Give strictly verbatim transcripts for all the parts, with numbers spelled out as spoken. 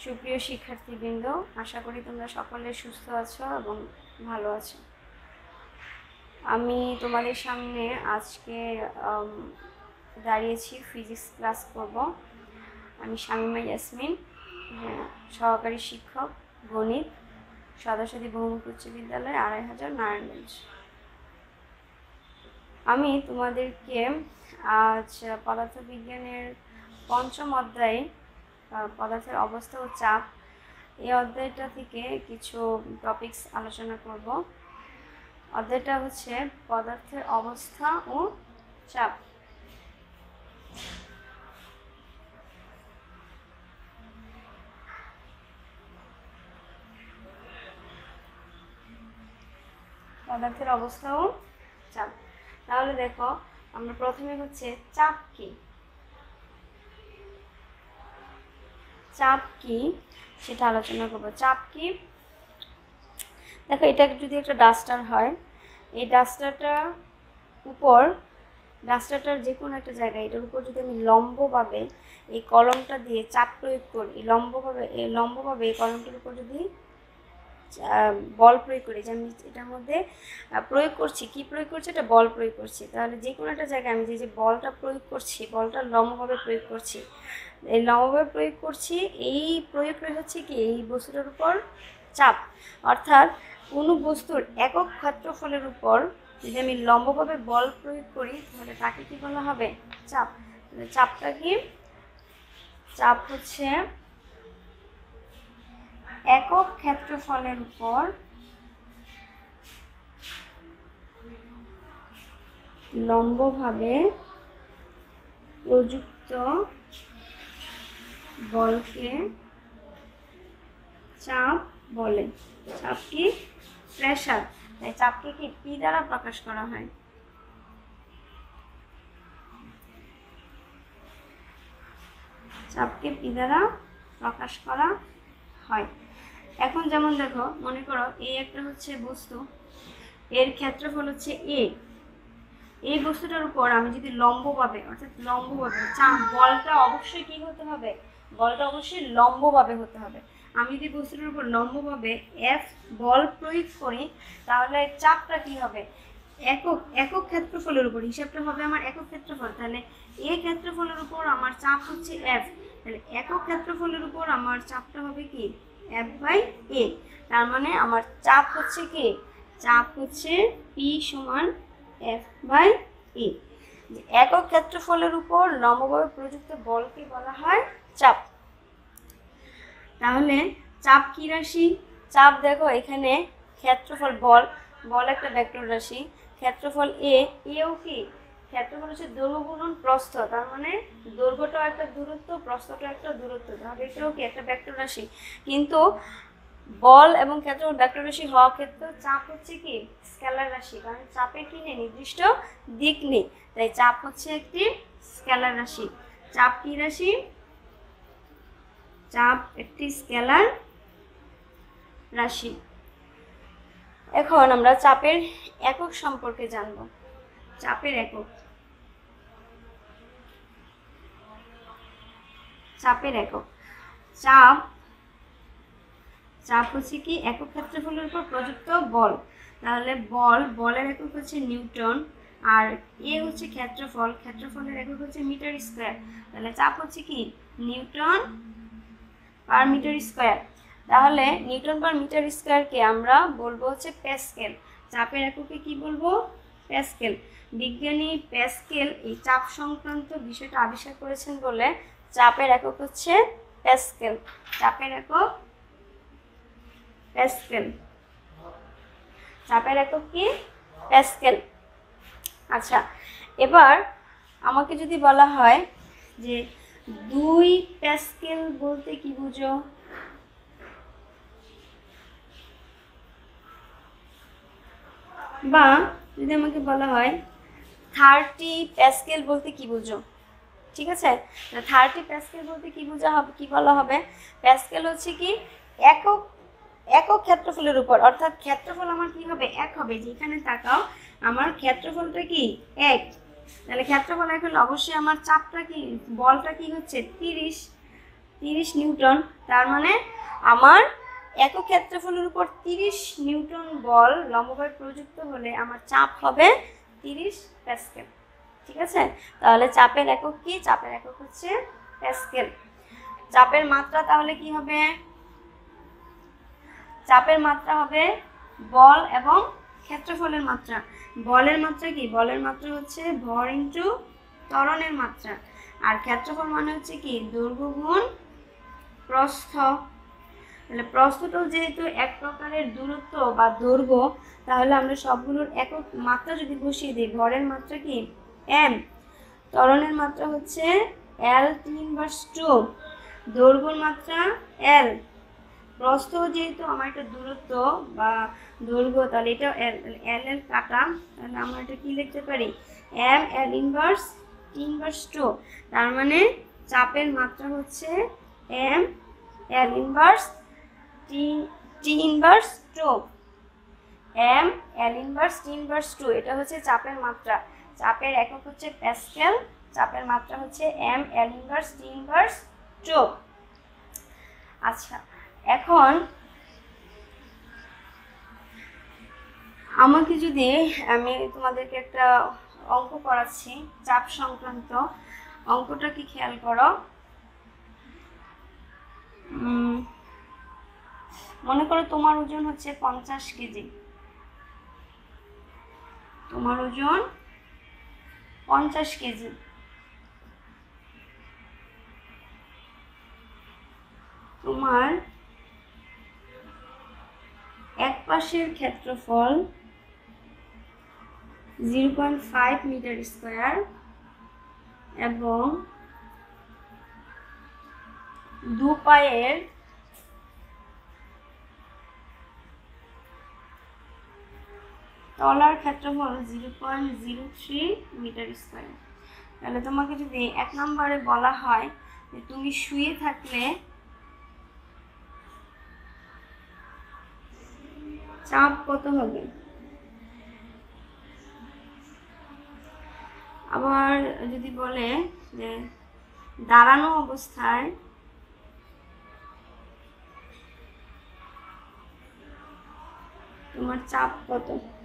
সুপ্রিয় শিক্ষার্থীবৃন্দ, আশা করি তোমরা সকলে সুস্থ আছো এবং ভালো আছো। আমি তোমাদের সামনে আজকে দাঁড়িয়েছি, ফিজিক্স ক্লাস করব। আমি শামিমা ইয়াসমিন, সহকারী শিক্ষক, গণিত, সদাসদি বহুমুখী উচ্চ বিদ্যালয়, আড়াই হাজার, নারায়ণগঞ্জ। আমি তোমাদেরকে আজ পদার্থবিজ্ঞানের পঞ্চম অধ্যায়ে পদার্থের অবস্থা ও চাপ এই অধ্যায়টা থেকে কিছু টপিকস আলোচনা করব। অধ্যায়টা হচ্ছে পদার্থের অবস্থা ও চাপ। পদার্থের অবস্থা ও চাপ। তাহলে দেখো, আমরা প্রথমে হচ্ছে চাপ কি চাপ কি সেটা আলোচনা করব। চাপ কি? দেখো, এটা যদি একটা ডাস্টার হয়, এই ডাস্টারটার উপর ডাস্টারটার যে কোনো একটা জায়গায় এটার উপর যদি আমি লম্বভাবে এই কলমটা দিয়ে চাপ প্রয়োগ করি, লম্বভাবে এই লম্বভাবে এই কলমটার উপর যদি বল প্রয়োগ করি, যে আমি এটার মধ্যে প্রয়োগ করছি, কি প্রয়োগ করছি? এটা বল প্রয়োগ করছি। তাহলে যে কোনো একটা জায়গায় আমি যে যে বলটা প্রয়োগ করছি, বলটা লম্বভাবে প্রয়োগ করছি, এই লম্বভাবে প্রয়োগ করছি, এই প্রয়োগটা হচ্ছে কি এই বস্তুটার উপর চাপ। অর্থাৎ কোনো বস্তুর একক ক্ষেত্রফলের উপর যদি আমি লম্বভাবে বল প্রয়োগ করি, তাহলে তাকে কি বলা হবে? চাপ। চাপটা কি? চাপ হচ্ছে একক ক্ষেত্রফলের উপর লম্বভাবে প্রযুক্ত বলকে চাপ বলে। চাপ কি? প্রেসার। তাই চাপকে কি পি দ্বারা প্রকাশ করা হয়। চাপকে পি দ্বারা প্রকাশ করা হয়। এখন যেমন দেখো, মনে করো এই একটা হচ্ছে বস্তু, এর ক্ষেত্রফল হচ্ছে এ। এই বস্তুটার উপর আমি যদি লম্বভাবে, অর্থাৎ লম্বভাবে চাপ, বলটা অবশ্যই কি হতে হবে? বলটা অবশ্যই লম্বভাবে হতে হবে। আমি যদি বস্তুটার উপর লম্বভাবে এফ বল প্রয়োগ করি, তাহলে চাপটা কি হবে? একক একক ক্ষেত্রফলের উপর, হিসাবটা হবে আমার একক ক্ষেত্রফল। তাহলে এ ক্ষেত্রফলের উপর আমার চাপ হচ্ছে এফ। তাহলে একক ক্ষেত্রফলের উপর আমার চাপটা হবে কি? F by A. তার মানে আমার চাপ হচ্ছে কি? চাপ হচ্ছে পি সমান এফ বাই এ। একক ক্ষেত্রফলের উপর লম্বভাবে প্রযুক্ত বলকে বলা হয় চাপ। তাহলে চাপ কি রাশি? চাপ দেখো, এখানে ক্ষেত্রফল, বল বল একটা ভেক্টর রাশি, ক্ষেত্রফল এ, এও কি ক্ষেত্রফল হচ্ছে দৈর্ঘ্য গুণন প্রস্থ। তার মানে দৈর্ঘ্যটাও একটা দূরত্ব, প্রস্থটাও একটা দূরত্ব, তাহলে এটাও কি একটা ভেক্টর রাশি। কিন্তু বল এবং ক্ষেত্রফল ভেক্টর রাশি হওয়া ক্ষেত্রে চাপ হচ্ছে কি স্কেলার রাশি, কারণ চাপের কি নেই? নির্দিষ্ট দিক নেই। তাই চাপ হচ্ছে একটি স্কেলার রাশি। চাপ কি রাশি? চাপ একটি স্কেলার রাশি। এখন আমরা চাপের একক সম্পর্কে জানব। চাপের একক চাপের একক চাপ চাপ হচ্ছে কি একক ক্ষেত্রফলের উপর প্রযুক্ত বল। তাহলে বল বলের একক হচ্ছে নিউটন, আর এ হচ্ছে ক্ষেত্রফল, ক্ষেত্রফলের একক হচ্ছে মিটার স্কয়ার। তাহলে চাপ হচ্ছে কি নিউটন পার মিটার স্কয়ার। তাহলে নিউটন পার মিটার স্কয়ারকে আমরা বলবো হচ্ছে প্যাসকেল। চাপের এককে কি বলবো? প্যাসকেল। বিজ্ঞানী প্যাসকেল এই চাপ সংক্রান্ত বিষয়টা আবিষ্কার করেছেন বলে চাপের একক হচ্ছে প্যাসকেল। চাপের একক প্যাসকেল। চাপের একক কি? প্যাসকেল। আচ্ছা, এবার আমাকে যদি বলা হয় যে দুই প্যাসকেল বলতে কি বুঝো? বা যদি আমাকে বলা হয় থার্টি প্যাসকেল বলতে কি বুঝো? ঠিক আছে, থার্টি প্যাসকেল বলতে কি বোঝা হবে, কি বলা হবে? প্যাসকেল হচ্ছে কি একক একক ক্ষেত্রফলের উপর, অর্থাৎ ক্ষেত্রফল আমার কি হবে? এক হবে। যেখানে তাকাও, আমার ক্ষেত্রফলটা কি এক। তাহলে ক্ষেত্রফল এক হলে অবশ্যই আমার চাপটা কি, বলটা কি হচ্ছে তিরিশ। তিরিশ নিউটন। তার মানে আমার একক ক্ষেত্রফলের উপর তিরিশ নিউটন বল লম্বভাবে প্রযুক্ত হলে আমার চাপ হবে তিরিশ প্যাসকেল। ঠিক আছে, তাহলে চাপের একক কি? চাপের একক হচ্ছে প্যাসকেল। চাপের মাত্রা তাহলে কি হবে? চাপের মাত্রা হবে বল এবং ক্ষেত্রফলের মাত্রা। বলের মাত্রা কি? বলের মাত্রা হচ্ছে ভর ইনটু ত্বরণের মাত্রা। আর ক্ষেত্রফল মানে হচ্ছে কি? দৈর্ঘ্য গুণ প্রস্থ। তাহলে প্রস্থটাও যেহেতু এক প্রকারের দূরত্ব বা দৈর্ঘ্য, তাহলে আমরা সবগুলোর একক মাত্রা যদি বসিয়ে দিই, ভরের মাত্রা কি? এম, ত্বরণের মাত্রা হচ্ছে এল টি ইনভার্স টু, দৈর্ঘ্যর মাত্রা এল, প্রস্থ যেহেতু আমার একটা দূরত্ব বা দৈর্ঘ্য, তাহলে এটা এল এল এল কাটা, তাহলে আমরা এটা কি লিখতে পারি? M L inverse T inverse two. তার মানে চাপের মাত্রা হচ্ছে M L inverse T T inverse two, M L inverse T inverse two, এটা হচ্ছে চাপের মাত্রা। চাপের একক হচ্ছে প্যাসকেল, চাপের মাত্রা হচ্ছে M L inverse T inverse two. আচ্ছা, এখন আমাকে যদি আমি তোমাদেরকে একটা অঙ্ক করাচ্ছি চাপ সংক্রান্ত, অঙ্কটা কি খেয়াল করো। মনে করো তোমার ওজন হচ্ছে পঞ্চাশ কেজি, তোমার ওজন পঞ্চাশ কেজি। তোমার এক পাশের ক্ষেত্রফল zero point five metre square এবং দু পায়ের তলার ক্ষেত্রফল zero point zero three metre square. তাহলে তোমাকে যদি এক নম্বরে বলা হয় যে তুমি শুয়ে থাকলে চাপ কত হবে, আবার যদি বলে যে দাঁড়ানো অবস্থায় তোমার চাপ কত।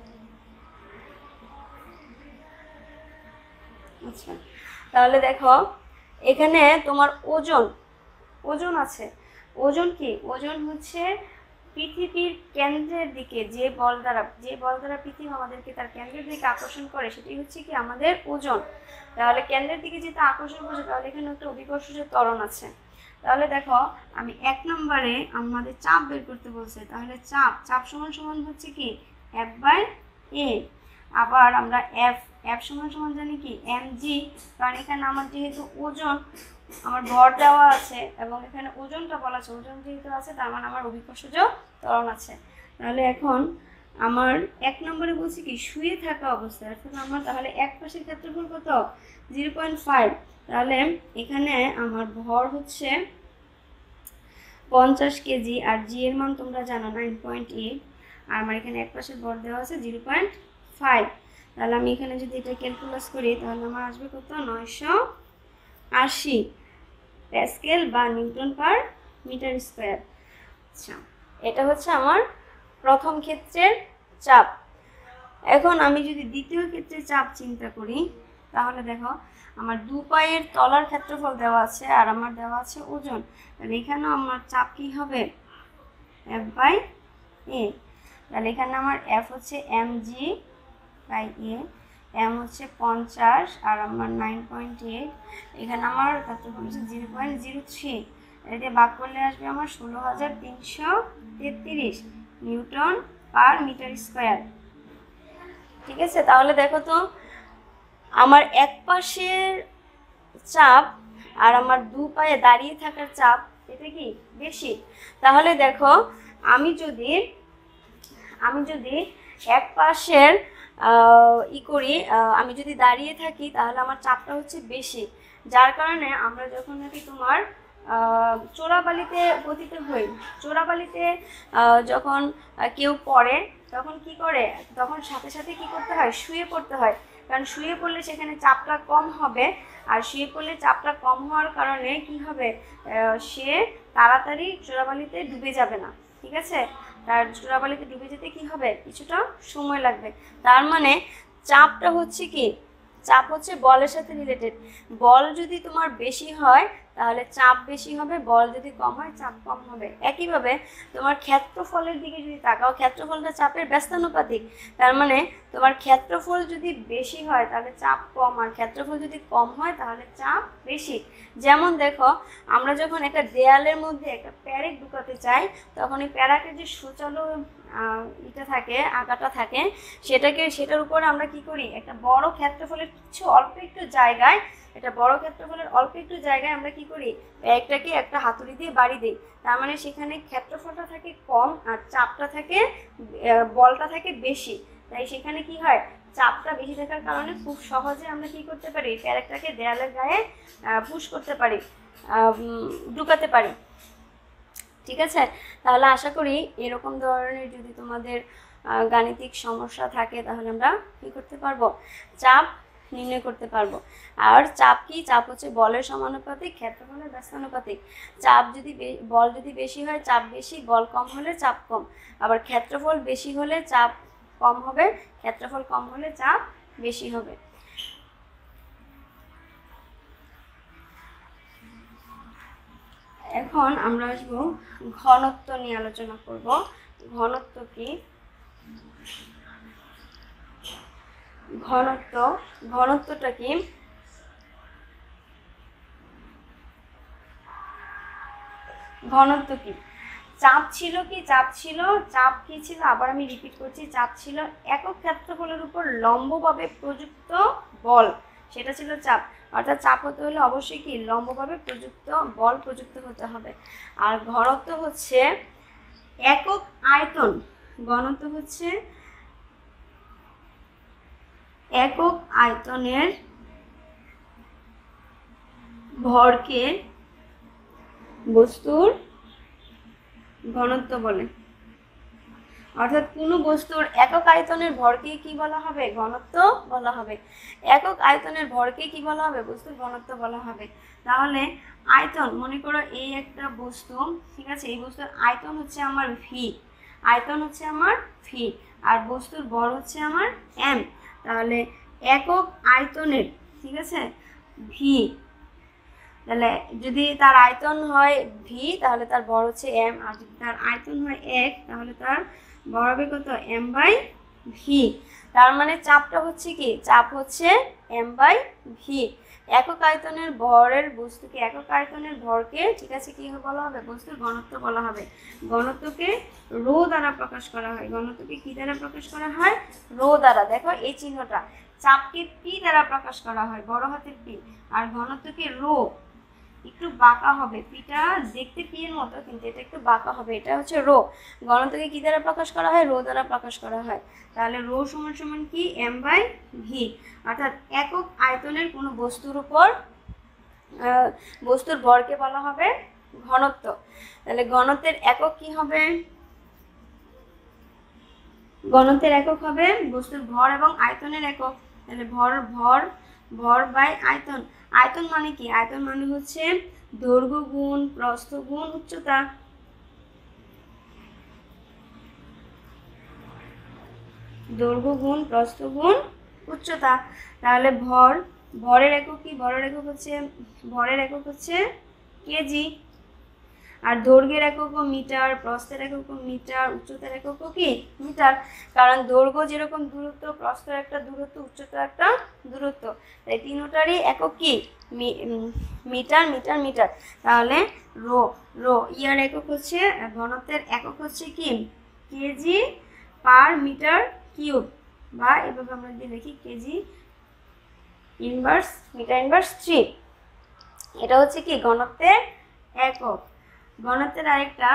আচ্ছা, তাহলে দেখো এখানে তোমার ওজন ওজন আছে। ওজন কি? ওজন হচ্ছে পৃথিবীর কেন্দ্রের দিকে যে বল দ্বারা যে বল দ্বারা পৃথিবী আমাদেরকে তার কেন্দ্রের দিকে আকর্ষণ করে, সেটি হচ্ছে কি আমাদের ওজন। তাহলে কেন্দ্রের দিকে যেটা আকর্ষণ করছে, তাহলে এখানে একটা অভিকর্ষজ ত্বরণ আছে। তাহলে দেখো আমি এক নম্বরে আমাদের চাপ বের করতে বলছে, তাহলে চাপ চাপ সমান সমান হচ্ছে কি এফ বাই এ। আবার আমরা এফ এফ সমান সমান জানি কি এম জি, কারণ এখানে আমার যেহেতু ওজন, আমার ভর দেওয়া আছে এবং এখানে ওজনটা বলা আছে, ওজন যেহেতু আছে তার মানে আমার অভিকর্ষজ ত্বরণ আছে। তাহলে এখন আমার এক নম্বরে বলছি কি শুয়ে থাকা অবস্থায়, অর্থাৎ আমার তাহলে এক পাশের ক্ষেত্রফল কত? Zero point five. তাহলে এখানে আমার ভর হচ্ছে পঞ্চাশ কেজি আর জি এর মান তোমরা জানো নাইন পয়েন্ট এইট, আর আমার এখানে এক পাশের ভর দেওয়া আছে জিরো পয়েন্ট ফাইভ। তাহলে আমি এখানে যদি এটা ক্যালকুলাস করি, তাহলে আমার আসবে কত? নয়শো আশি প্যাসকেল বা নিউটন পার মিটার স্কোয়ার। আচ্ছা, এটা হচ্ছে আমার প্রথম ক্ষেত্রের চাপ। এখন আমি যদি দ্বিতীয় ক্ষেত্রে চাপ চিন্তা করি, তাহলে দেখো আমার দু পায়ের তলার ক্ষেত্রফল দেওয়া আছে আর আমার দেওয়া আছে ওজন। তাহলে এখানেও আমার চাপ কি হবে? F by A. তাহলে এখানে আমার এফ হচ্ছে M G by A, M হচ্ছে পঞ্চাশ আর আমার নাইন পয়েন্ট এইট, এখানে আমার ক্ষেত্রফল হচ্ছে জিরো পয়েন্ট জিরো থ্রি। এটা ভাগ করলে আসবে আমার ষোলো হাজার তিনশো তেত্রিশ নিউটন পার মিটার স্কোয়ার। ঠিক আছে, তাহলে দেখো তো আমার এক পাশের চাপ আর আমার দু পায়ে দাঁড়িয়ে থাকার চাপ, এটা কি বেশি? তাহলে দেখো আমি যদি আমি যদি এক পাশের ই করি, আমি যদি দাঁড়িয়ে থাকি, তাহলে আমার চাপটা হচ্ছে বেশি, যার কারণে আমরা যখন নাকি তোমার চোরাবালিতে পতিত হই, চোরাবালিতে যখন কেউ পড়ে তখন কি করে, তখন সাথে সাথে কি করতে হয়? শুয়ে পড়তে হয়, কারণ শুয়ে পড়লে সেখানে চাপটা কম হবে আর শুয়ে পড়লে চাপটা কম হওয়ার কারণে কি হবে, সে তাড়াতাড়ি চোরাবালিতে ডুবে যাবে না, ঠিক আছে। তার চোরাবালিতে ডুবে যেতে কি হবে, কিছুটা সময় লাগবে। তার মানে চাপটা হচ্ছে কি, চাপ হচ্ছে বলের সাথে রিলেটেড। বল যদি তোমার বেশি হয় তাহলে চাপ বেশি হবে, বল যদি কম হয় চাপ কম হবে। একইভাবে তোমার ক্ষেত্রফলের দিকে যদি তাকাও, ক্ষেত্রফলটা চাপের ব্যস্তানুপাতিক। তার মানে তোমার ক্ষেত্রফল যদি বেশি হয় তাহলে চাপ কম, আর ক্ষেত্রফল যদি কম হয় তাহলে চাপ বেশি। যেমন দেখো, আমরা যখন একটা দেয়ালের মধ্যে একটা প্যারেক ঢুকাতে চাই, তখন এই প্যারাকের যে সুচালো এটা থাকে, আঁকাটা থাকে, সেটাকে সেটার উপরে আমরা কি করি, একটা বড় ক্ষেত্রফলের কিছু অল্প একটু জায়গায়, এটা বড় ক্ষেত্রফলের অল্প একটু জায়গায় আমরা কি করি, প্যারেকটাকে একটা হাতুড়ি দিয়ে বাড়ি দিই। তার মানে সেখানে ক্ষেত্রফলটা থাকে কম আর চাপটা থাকে, বলটা থাকে বেশি। তাই সেখানে কি হয়, চাপটা বেশি থাকার কারণে খুব সহজে আমরা কি করতে পারি, প্যারেকটাকে দেয়ালের গায়ে পুশ করতে পারি, ঢুকাতে পারি, ঠিক আছে। তাহলে আশা করি এরকম ধরনের যদি তোমাদের গাণিতিক সমস্যা থাকে তাহলে আমরা কি করতে পারবো, চাপ নির্ণয় করতে পারবো। আর চাপ কি, চাপ হচ্ছে বলের সমানুপাতিক, ক্ষেত্রফলের ব্যস্তানুপাতিক। চাপ যদি বল যদি বেশি হয় চাপ বেশি, বল কম হলে চাপ কম। আবার ক্ষেত্রফল বেশি হলে চাপ কম হবে, ক্ষেত্রফল কম হলে চাপ বেশি হবে। এখন আমরা আসবো ঘনত্ব নিয়ে আলোচনা করব। ঘনত্ব কি, ঘনত্ব ঘনত্বটা কি, ঘনত্ব কি, চাপ ছিল কি, চাপ ছিল, চাপ কি ছিল, আবার আমি রিপিট করছি, চাপ ছিল একক ক্ষেত্রফলের উপর লম্বভাবে প্রযুক্ত বল, সেটা ছিল চাপ। অর্থাৎ চাপ হতে হলে অবশ্যই কি, লম্বভাবে প্রযুক্ত বল প্রযুক্ত হতে হবে। আর ঘনত্ব হচ্ছে একক আয়তন, ঘনত্ব হচ্ছে একক আয়তনের ভরকে বস্তুর ঘনত্ব বলে। অর্থাৎ কোনো বস্তুর একক আয়তনের ভরকে কি বলা হবে, ঘনত্ব বলা হবে। একক আয়তনের ভরকে কি বলা হবে, বস্তুর ঘনত্ব বলা হবে। তাহলে আয়তন, মনে করো এই একটা বস্তু, ঠিক আছে, এই বস্তুর আয়তন হচ্ছে আমার ভি, আয়তন হচ্ছে আমার ভি, আর বস্তুর ভর হচ্ছে আমার এম। তাহলে একক আয়তনের, ঠিক আছে, ভি, তাহলে যদি তার আয়তন হয় ভি তাহলে তার ভর হচ্ছে এম, আর যদি তার আয়তন হয় এক তাহলে তার ভর হবে কত, এম বাই ভি। তার মানে চাপটা হচ্ছে কি, চাপ হচ্ছে এম বাই ভি। একক আয়তনের ভরের বস্তুকে, একক আয়তনের ভরকে, ঠিক আছে, কি বলা হবে, বস্তুর ঘনত্ব বলা হবে। ঘনত্বকে রো দ্বারা প্রকাশ করা হয়, ঘনত্বকে কি দ্বারা প্রকাশ করা হয়, রো দ্বারা। দেখো এই চিহ্নটা, চাপকে পি দ্বারা প্রকাশ করা হয়, বড় হাতের পি, আর ঘনত্বকে রো, একটু বাঁকা হবে, পিটা দেখতে পি এর মতো কিন্তু এটা একটু বাঁকা হবে, এটা হচ্ছে রো। ঘনত্বকে কি দ্বারা প্রকাশ করা হয়, রো দ্বারা প্রকাশ করা হয়। তাহলে রো সমান সমান কি, এম বাই ভি। অর্থাৎ একক আয়তনের কোনো বস্তুর উপর বস্তুর ভরকে বলা হবে ঘনত্ব। তাহলে ঘনত্বের একক কি হবে, ঘনত্বের একক হবে বস্তুর ভর এবং আয়তনের একক। তাহলে ভর ভর ভর বাই আয়তন। আয়তন মানে কি, আয়তন মানে হচ্ছে দৈর্ঘ্য গুণ প্রস্থ গুণ উচ্চতা। দৈর্ঘ্য গুণ প্রস্থ গুণ উচ্চতা। তাহলে ভর, ভরের একক কি, ভরের একক হচ্ছে, ভরের একক হচ্ছে কেজি, আর দৈর্ঘ্যের একক মিটার, প্রস্থের একক মিটার, উচ্চতার একক কি মিটার। কারণ দৈর্ঘ্য যেরকম দূরত্ব, প্রস্থ একটা দূরত্ব, উচ্চতা একটা দূরত্ব, তাই তিনটারই একক কি মিটার মিটার মিটার। তাহলে রো, রো ইয়ার একক হচ্ছে, ঘনত্বের একক হচ্ছে কি কেজি পার মিটার কিউব, বা এভাবে আমরা যদি লিখি KG inverse metre inverse three, এটা হচ্ছে কি ঘনত্বের একক। ঘনত্বের আরেকটা,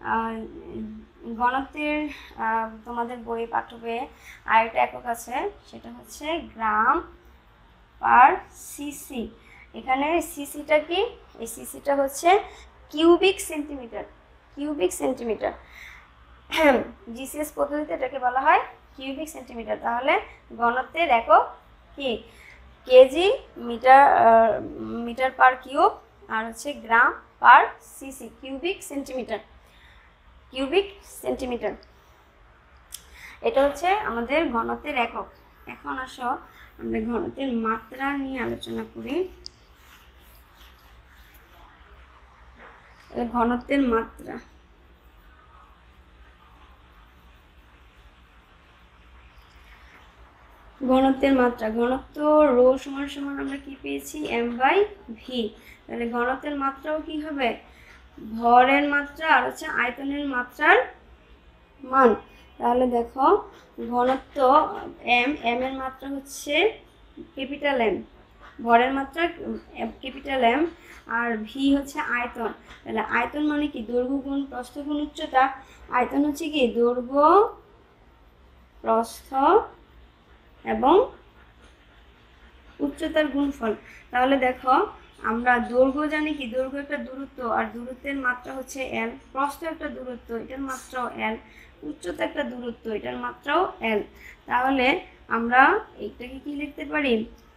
ঘনত্বের তোমাদের বই পাঠ্য বইয়ে আরেকটা একক আছে, সেটা হচ্ছে গ্রাম পার সিসি। এখানে সিসিটা কি, এই সিসিটা হচ্ছে cubic centimetre, cubic centimetre. GCS পদ্ধতিতে এটাকে বলা হয় কিউবিক সেন্টিমিটার। তাহলে ঘনত্বের একক কি, KG metre metre per cube আর হচ্ছে gram per CC, cubic centimetre, cubic centimetre. এটা হচ্ছে আমাদের ঘনত্বের একক। এখন আসো আমরা ঘনত্বের মাত্রা নিয়ে আলোচনা করি। ঘনত্বের মাত্রা, ঘনত্বের মাত্রা ঘনত্ব রো সমান সমান আমরা কি পেয়েছি, এম বাই ভি। তাহলে ঘনত্বের মাত্রাও কি হবে, ভরের মাত্রা আর হচ্ছে আয়তনের মাত্রার মান। তাহলে দেখো ঘনত্ব এম, এম এর মাত্রা হচ্ছে ক্যাপিটাল এম, ভরের মাত্রা ক্যাপিটাল এম, আর ভি হচ্ছে আয়তন। তাহলে আয়তন মানে কি, দৈর্ঘ্য গুণ প্রস্থ গুণ উচ্চতা। আয়তন হচ্ছে কি দৈর্ঘ্য, প্রস্থ এবং উচ্চতার গুণফল। তাহলে দেখো আমরা দৈর্ঘ্য জানি কি, দৈর্ঘ্য একটা দূরত্ব, আর দূরত্বের মাত্রা হচ্ছে এল। প্রস্থ একটা দূরত্ব, এটার মাত্রাও এল। উচ্চতা একটা দূরত্ব, এটার মাত্রাও এল। তাহলে আমরা এটাকে কি লিখতে পারি,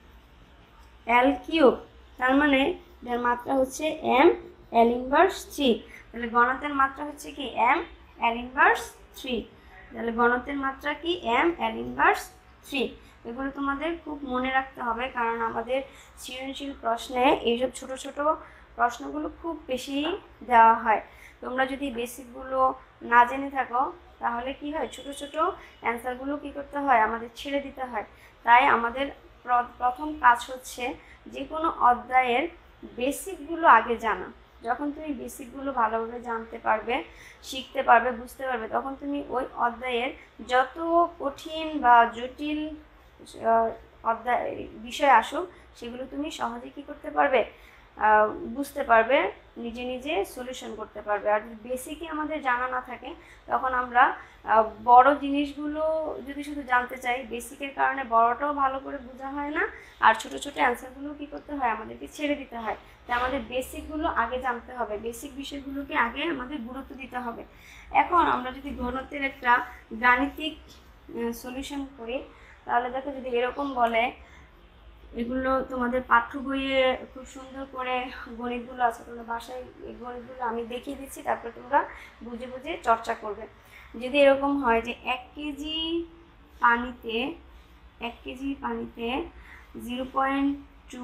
এল কিউব। তার মানে এটার মাত্রা হচ্ছে এম এল ইনভার্স থ্রি। তাহলে ঘনত্বের মাত্রা হচ্ছে কি এম এল ইনভার্স থ্রি। তাহলে ঘনত্বের মাত্রা কি এম এল ইনভার্স থ্রি। এগুলো তোমাদের খুব মনে রাখতে হবে, কারণ আমাদের সৃজনশীল প্রশ্নে এইসব ছোট ছোট প্রশ্নগুলো খুব বেশি দেওয়া হয়। তোমরা যদি বেসিকগুলো না জেনে থাকো তাহলে কি হয়, ছোট ছোট অ্যান্সারগুলো কি করতে হয়, আমাদের ছেড়ে দিতে হয়। তাই আমাদের প্রথম কাজ হচ্ছে যে কোনো অধ্যায়ের বেসিকগুলো আগে জানা। যখন তুমি বেসিকগুলো ভালোভাবে জানতে পারবে, শিখতে পারবে, বুঝতে পারবে, তখন তুমি ওই অধ্যায়ের যত কঠিন বা জটিল অধ্যায় বিষয় আসুক সেগুলো তুমি সহজে কি করতে পারবে, বুঝতে পারবে, নিজে নিজে সলিউশন করতে পারবে। আর বেসিকই আমাদের জানা না থাকে তখন আমরা বড় জিনিসগুলো যদি শুধু জানতে চাই, বেসিকের কারণে বড়টাও ভালো করে বোঝা হয় না, আর ছোট ছোট অ্যান্সারগুলো কি করতে হয়, আমাদেরকে ছেড়ে দিতে হয়। তাই আমাদের বেসিকগুলো আগে জানতে হবে, বেসিক বিষয়গুলোকে আগে আমাদের গুরুত্ব দিতে হবে। এখন আমরা যদি ঘনত্বের একটা গাণিতিক সলিউশন করি, তাহলে দেখো যদি এরকম বলে, এগুলো তোমাদের পাঠ্য বইয়ে খুব সুন্দর করে গণিতগুলো আছে, তোমরা বাসায় এই গণিতগুলো আমি দেখিয়ে দিচ্ছি, তারপর তোমরা বুঝে বুঝে চর্চা করবে। যদি এরকম হয় যে এক কেজি পানিতে এক কেজি পানিতে জিরো পয়েন্ট টু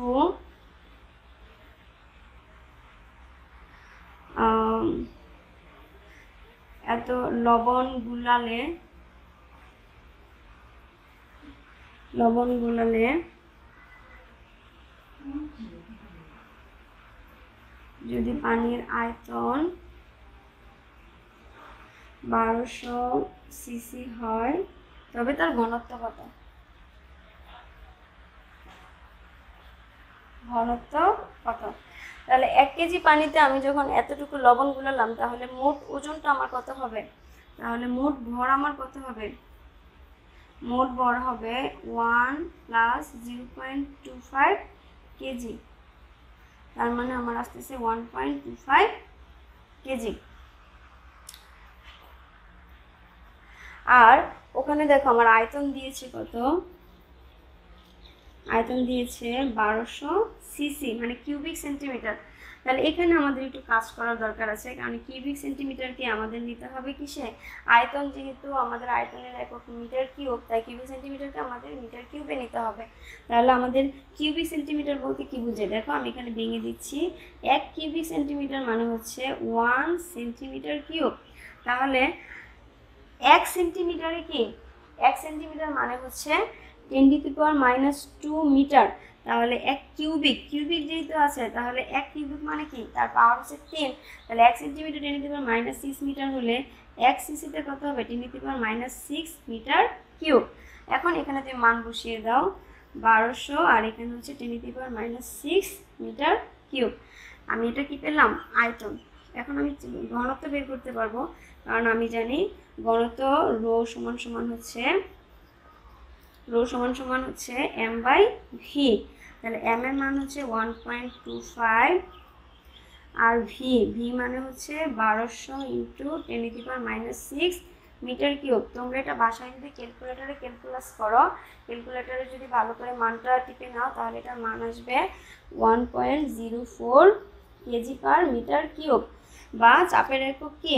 এত লবণ গুলালে লবণ গুলালে যদি পানির আয়তন বারোশো সিসি হয় তবে তার ঘনত্ব কত, ঘনত্ব কত। তাহলে এক কেজি পানিতে আমি যখন এতটুকু লবণ গুলালাম তাহলে মোট ওজনটা আমার কত হবে, তাহলে মোট ভর আমার কত হবে, মোট ভর হবে one plus zero point two five KG. তার মানে আমার আসতেছে one point two five KG. আর ওখানে দেখো আমার আয়তন দিয়েছে কত, আয়তন দিয়েছে বারোশো সিসি, মানে কিউবিক সেন্টিমিটার। তাহলে এখানে আমাদের একটু কাজ করার দরকার আছে, কারণ কিউবিক সেন্টিমিটারকে আমাদের নিতে হবে কিসে, আয়তন। যেহেতু আমাদের আয়তনের একক মিটার কিউব, তাই কিউবিক সেন্টিমিটারকে আমাদের মিটার কিউবে নিতে হবে। তাহলে আমাদের কিউবিক সেন্টিমিটার বলতে কি বুঝে, দেখো আমি এখানে ভেঙে দিচ্ছি। এক কিউবিক সেন্টিমিটার মানে হচ্ছে ওয়ান সেন্টিমিটার কিউব। তাহলে এক সেন্টিমিটারে কি, এক সেন্টিমিটার মানে হচ্ছে ten to the power minus two metre. তাহলে এক কিউবিক, কিউবিক যেহেতু আছে তাহলে এক কিউবিক মানে কি, তার পাওয়ার হচ্ছে টেন। তাহলে এক centimetre ten to the power minus six metre হলে এক সিসিতে কত হবে, ten to the power minus six metre cube. এখন এখানে তুমি মান বসিয়ে দাও বারোশো, আর এখানে হচ্ছে ten to the power minus six metre cube. আমি এটা কি পেলাম, আয়তন। এখন আমি ঘনত্ব বের করতে পারবো, কারণ আমি জানি ঘনত্ব রো সমান সমান হচ্ছে রো সমান সমান হচ্ছে এম বাই ভি। তাহলে এম এর মান হচ্ছে ওয়ান পয়েন্ট টু ফাইভ, আর ভি ভি মানে হচ্ছে বারোশো into ten to the power minus six metre cube. তোমরা এটা বাসায় যদি ক্যালকুলেটারে ক্যালকুলাস করো, ক্যালকুলেটারে যদি ভালো করে মানটা টিপে নাও তাহলে এটার মান আসবে one point zero four KG per metre cube, বা চাপের একক কি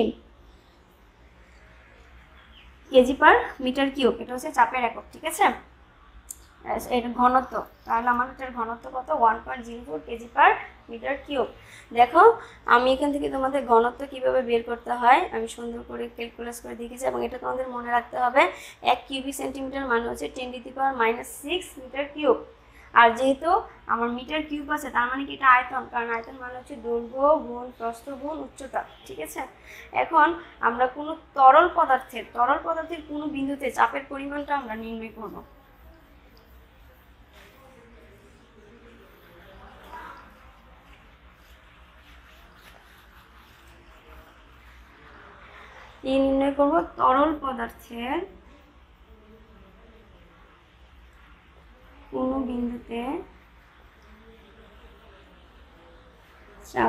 কেজি পার মিটার কিউব, এটা হচ্ছে চাপের একক। ঠিক আছে, এটা ঘনত্ব, তাহলে আমার এটার ঘনত্ব কত, one point zero four KG per metre cube. দেখো আমি এখান থেকে তোমাদের ঘনত্ব কিভাবে বের করতে হয় আমি সুন্দর করে ক্যালকুলেট করে দেখেছি, এবং এটা তোমাদের মনে রাখতে হবে এক কিউবিক সেন্টিমিটার মানে হচ্ছে ten to the power minus six metre cube. আর যেহেতু আমার মিটার কিউব আছে তার মানে কি এটা আয়তন, কারণ আয়তন মানে হচ্ছে দৈর্ঘ্য গুণ প্রস্থ গুণ উচ্চতা। ঠিক আছে, এখন আমরা কোনো তরল পদার্থের তরল পদার্থের কোনো বিন্দুতে চাপের পরিমাণটা আমরা নির্ণয় করব। এই নির্ণয় করব তরল পদার্থের কোন বিন্দুতে চাপ।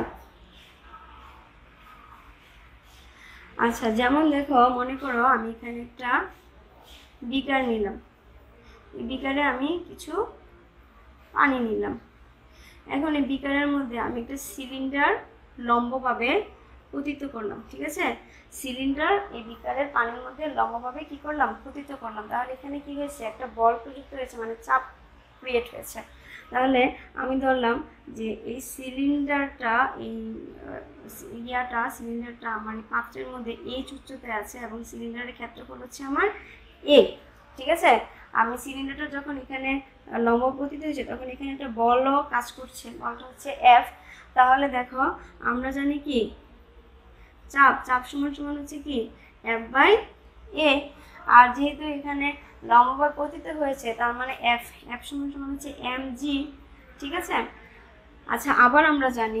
আচ্ছা, যেমন দেখো মনে করো আমি এখানে একটা বিকার নিলাম, এই বিকারে আমি কিছু পানি নিলাম। এখন এই বিকারের মধ্যে আমি একটা সিলিন্ডার লম্বভাবে পতিত করলাম। ঠিক আছে, সিলিন্ডার এই বিকারের পানির মধ্যে লম্বভাবে কি করলাম, পতিত করলাম। তাহলে এখানে কি হয়েছে, একটা বল প্রযুক্ত হয়েছে, মানে চাপ ক্রিয়েট হয়েছে। তাহলে আমি ধরলাম যে এই সিলিন্ডারটা এই ইয়াটা সিলিন্ডারটা আমার এই পাত্রের মধ্যে এইচ উচ্চতায় আছে এবং সিলিন্ডারের ক্ষেত্রফল হচ্ছে আমার এ। ঠিক আছে, আমি সিলিন্ডারটা যখন এখানে লম্ব পতিত হয়েছে তখন এখানে একটা বলও কাজ করছে, বলটা হচ্ছে এফ। তাহলে দেখো আমরা জানি কি চাপ চাপ সমান সমান হচ্ছে কি এফ বাই এ, আর যেহেতু এখানে লম্বভাবে পতিত হয়েছে তার মানে এফ এফ সমান সমান হচ্ছে এম জি। ঠিক আছে, আচ্ছা আবার আমরা জানি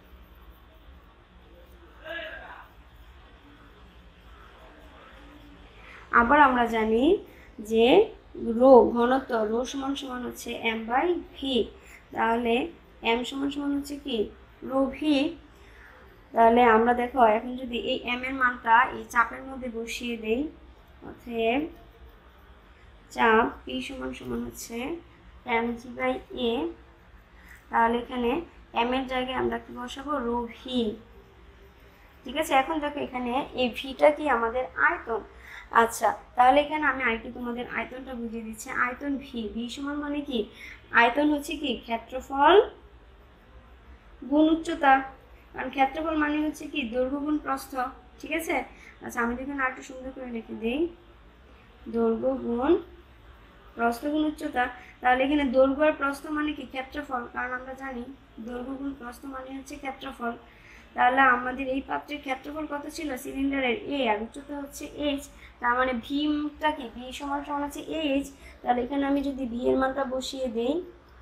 আবার আমরা জানি যে রো ঘনত্ব রো সমান সমান হচ্ছে এম বাই ভি। তাহলে এম সমান সমান হচ্ছে কি রো ভি। তাহলে আমরা দেখো এখন যদি এই এম এর মানটা এই চাপের মধ্যে বসিয়ে দেই, অতএব চাপ পি সমান সমান হচ্ছে এম জি বাই এ। তাহলে এখানে এম এর জায়গায় আমরা কি বসাবো, রো ভি। ঠিক আছে, এখন দেখো এখানে এই ভিটা কি আমাদের আয়তন। আচ্ছা, তাহলে এখানে আমি আরেকটু তোমাদের আয়তনটা বুঝিয়ে দিচ্ছি। আয়তন ভি, ভি সমান মানে কি আয়তন হচ্ছে কি ক্ষেত্রফল গুণ উচ্চতা, কারণ ক্ষেত্রফল মানে হচ্ছে কি দৈর্ঘ্য গুণ প্রস্থ। ঠিক আছে, আচ্ছা আমি দেখুন আর একটু সুন্দর করে লিখে দিই, দৈর্ঘ্য গুণ প্রস্থ গুণ উচ্চতা। তাহলে এখানে দৈর্ঘ্য আর প্রস্থ মানে কি ক্ষেত্রফল, কারণ আমরা জানি দৈর্ঘ্য গুণ প্রস্থ মানে হচ্ছে ক্ষেত্রফল। তাহলে আমাদের এই পাত্রের ক্ষেত্রফল কত ছিল, সিলিন্ডারের এ, আর উচ্চতা হচ্ছে এইচ। তার মানে ভিটা কি ভি সমান সমান হচ্ছে এইচ। তাহলে এখানে আমি যদি ভি এর মানটা বসিয়ে দেই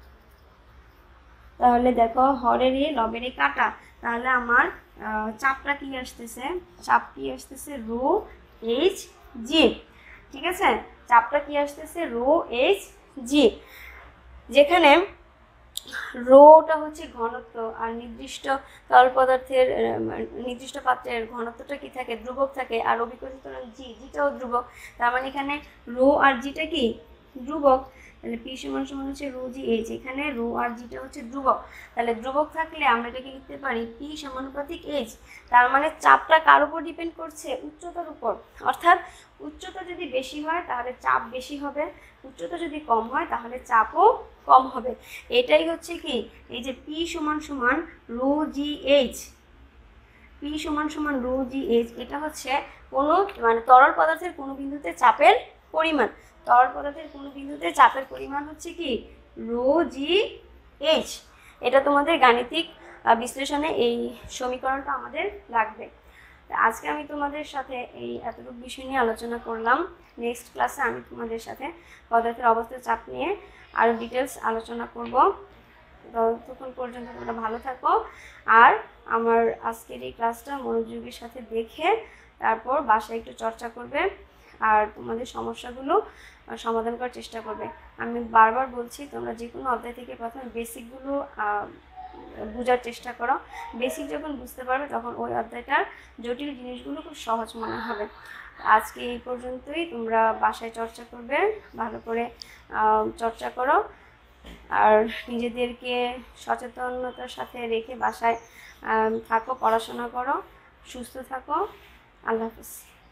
তাহলে দেখো হরের এ লবের এ কাটা, তাহলে আমার চাপটা কি আসতেছে, চাপ কি আসতেছে রো এইচ জি। ঠিক আছে, চাপটা কি আসতেছে রো এইচ জি, যেখানে রোটা হচ্ছে ঘনত্ব আর নির্দিষ্ট তরল পদার্থের নির্দিষ্ট পাত্রের ঘনত্বটা কি থাকে, ধ্রুবক থাকে, আর অভিকর্ষিত জি জিটাও ধ্রুবক। তার মানে এখানে রো আর জিটা কি ধ্রুবক। তাহলে পি সমান সমান হচ্ছে রো জি এইচ, এখানে রো আর জিটা হচ্ছে ধ্রুবক। তাহলে ধ্রুবক থাকলে আমরা এটাকে লিখতে পারি পি সমানুপাতিক এইচ। তার মানে চাপটা কার উপর ডিপেন্ড করছে, উচ্চতার উপর। অর্থাৎ উচ্চতা যদি বেশি হয় তাহলে চাপ বেশি হবে, উচ্চতা যদি কম হয় তাহলে চাপও কম হবে। এটাই হচ্ছে কি এই যে পি সমান সমান রো জি এইচ, পি সমান সমান রো জি এইচ, এটা হচ্ছে কোনো মানে তরল পদার্থের কোনো বিন্দুতে চাপের পরিমাণ। তরল পদার্থের কোনো বিন্দুতে চাপের পরিমাণ হচ্ছে কি রো জি এইচ। এটা তোমাদের গাণিতিক বিশ্লেষণে এই সমীকরণটা আমাদের লাগবে। আজকে আমি তোমাদের সাথে এই এতটুকু বিষয় নিয়ে আলোচনা করলাম। নেক্সট ক্লাসে আমি তোমাদের সাথে পদার্থের অবস্থা চাপ নিয়ে আরও ডিটেলস আলোচনা করব। ততক্ষণ পর্যন্ত তোমরা ভালো থাকো, আর আমার আজকের এই ক্লাসটা মনোযোগের সাথে দেখে তারপর বাসায় একটু চর্চা করবে আর তোমাদের সমস্যাগুলো সমাধান করার চেষ্টা করবে। আমি বারবার বলছি তোমরা যে কোনো অধ্যায় থেকে প্রথমে বেসিকগুলো বোঝার চেষ্টা করো। বেসিক যখন বুঝতে পারবে তখন ওই অধ্যায়টার জটিল জিনিসগুলো খুব সহজ মনে হবে। আজকে এই পর্যন্তই। তোমরা বাসায় চর্চা করবে, ভালো করে চর্চা করো, আর নিজেদেরকে সচেতনতার সাথে রেখে বাসায় থাকো, পড়াশোনা করো, সুস্থ থাকো। আল্লাহ হাফেজ।